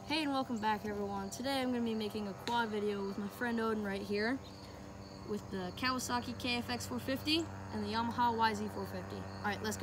Hey and welcome back everyone. Today I'm going to be making a quad video with my friend Odin right here with the Kawasaki KFX 450 and the Yamaha YZ 450. Alright, let's go.